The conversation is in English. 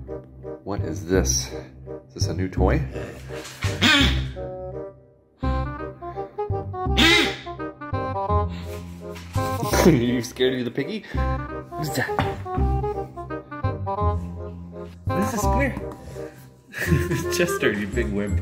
What is this? Is this a new toy? Are you scared of the piggy? Who's that? What is this? Come here. Chester, you big wimp.